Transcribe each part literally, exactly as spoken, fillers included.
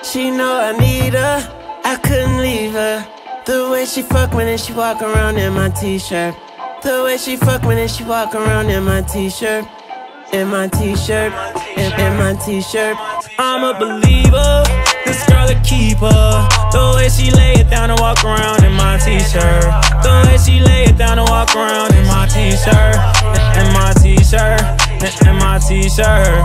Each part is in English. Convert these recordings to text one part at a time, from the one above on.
She know I need her, I couldn't leave her. The way she fuck me and she walk around in my t-shirt. The way she fuck me and she walk around in my t-shirt. In my t-shirt, in, in my t-shirt. I'm a believer, this girl a keeper. The way she lay it down and walk around in my t-shirt. The way she lay it down and walk around in my t-shirt. In my t-shirt, in my t-shirt.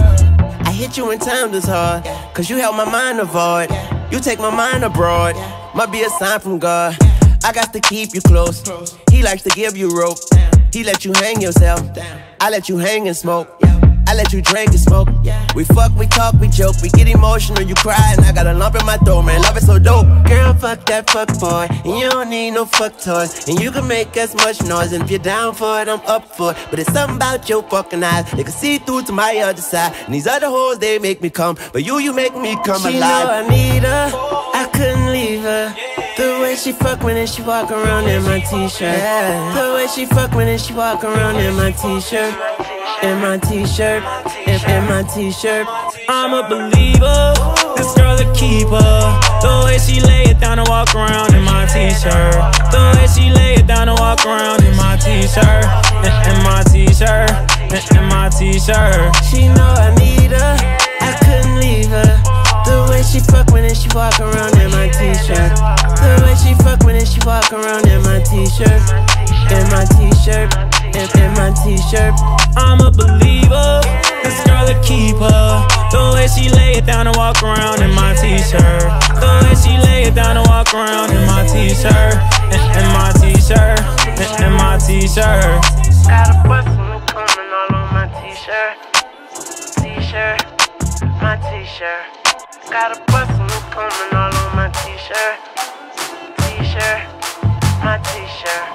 I hit you in time this hard, cause you held my mind avoid. You take my mind abroad, might be a sign from God. I got to keep you close, he likes to give you rope. He let you hang yourself, I let you hang and smoke. I let you drink and smoke. We fuck, we talk, we joke. We get emotional, you cry, and I got a lump in my throat, man. Love it so dope. Girl, fuck that fuck boy, and you don't need no fuck toys. And you can make as much noise, and if you're down for it, I'm up for it. But it's something about your fucking eyes, they can see through to my other side. And these other hoes, they make me come, but you, you make me come alive. She know I need her, I couldn't leave her. The way she fuck me and she walk around in my t-shirt. The way she fuck me and she walk around in my t-shirt. In my t-shirt, in, in my t-shirt. I'm a believer, this girl a keeper. The way she lay it down and walk around in my t-shirt. The way she lay it down and walk around in my t-shirt. In, in my t-shirt, in, in my t-shirt. She know I need her, I couldn't leave her. The way she fuck me and she walk around in my t-shirt. The way she fuck me and she walk around in my t-shirt. In my t-shirt, in, in my t-shirt. I'm a believer, this girl a keeper. The way she lay it down and walk around in my t-shirt. The way she lay it down and walk around in my t-shirt. In, in my t-shirt, in, in my t-shirt. Got a bus and I'm coming all on my t-shirt. T-shirt, my t-shirt. Got a bus and I'm coming all on my t-shirt. T-shirt, my t-shirt.